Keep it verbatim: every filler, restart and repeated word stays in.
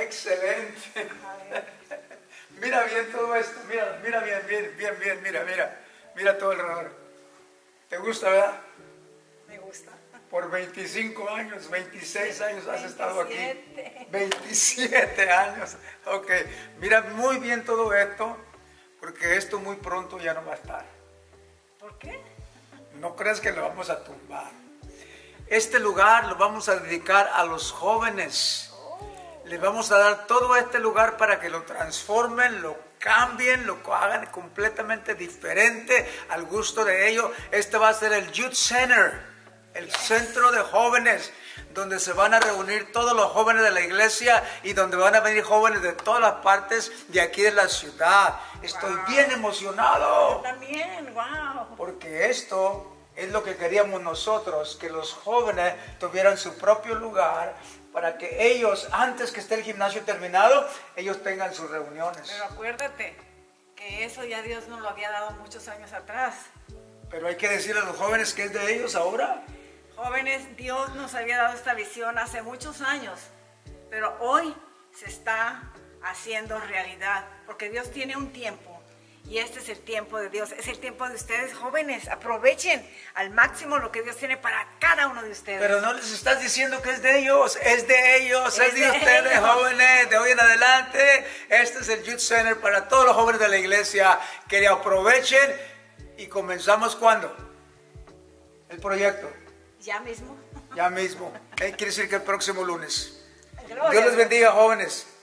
Excelente. Mira bien todo esto, mira, mira bien, bien, bien, bien, mira, mira, mira todo alrededor. ¿Te gusta, verdad? Me gusta. Por veinticinco años, veintiséis años has estado aquí. veintisiete. veintisiete años. Ok, mira muy bien todo esto, porque esto muy pronto ya no va a estar. ¿Por qué? No creas que lo vamos a tumbar. Este lugar lo vamos a dedicar a los jóvenes. Les vamos a dar todo este lugar para que lo transformen, lo cambien, lo hagan completamente diferente al gusto de ellos. Este va a ser el Youth Center, el centro de jóvenes, donde se van a reunir todos los jóvenes de la iglesia y donde van a venir jóvenes de todas las partes de aquí de la ciudad. Estoy Wow. bien emocionado. Yo también, wow. Porque esto es lo que queríamos nosotros, que los jóvenes tuvieran su propio lugar para que ellos, antes que esté el gimnasio terminado, ellos tengan sus reuniones. Pero acuérdate que eso ya Dios nos lo había dado muchos años atrás. Pero hay que decirle a los jóvenes que es de ellos ahora. Jóvenes, Dios nos había dado esta visión hace muchos años, pero hoy se está haciendo realidad, porque Dios tiene un tiempo. Y este es el tiempo de Dios, es el tiempo de ustedes jóvenes. Aprovechen al máximo lo que Dios tiene para cada uno de ustedes. Pero no les estás diciendo que es de ellos, es de ellos, es, Es de, de ustedes ellos. jóvenes, de hoy en adelante. Este es el Youth Center para todos los jóvenes de la iglesia, que le aprovechen. Y comenzamos ¿cuándo? El proyecto, Ya mismo. ya mismo. Eh, quiere decir que el próximo lunes. Gloria Dios a les bendiga, jóvenes.